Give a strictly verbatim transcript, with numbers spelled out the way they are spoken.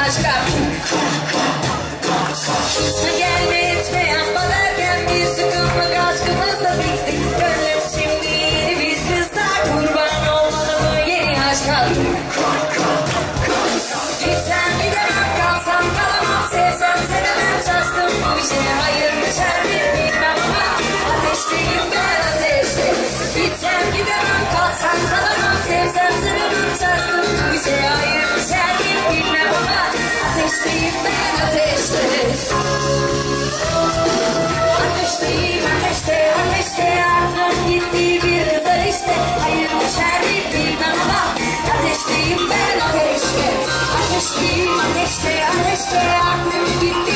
aşka. Gelme etme yapma derken bir sıkıntılık aşkımızla bitti. Gönlüm şimdi yeni bir kızlar, kurban olmalı mı yeni aşka? Gitsem gidemem, kalsam kalamam, sevsem sevemem, şaştım bu işe. Hayır düşer mi bilmem ama ateşteyim ben, ateşte. Gitsem gidemem, kalsam kalamam, sevsem sevemem, şaştım bu işe. Hayır düşer mi bilmem ama ateşteyim ben, ateşte. Ateşteyim, ateşte, ateşte, aklım gitti bir kıza işte. Hayır düşer mi bilmem ama ateşteyim ben, ateşte. Ateşteyim, ateşte, ateşte, aklım gitti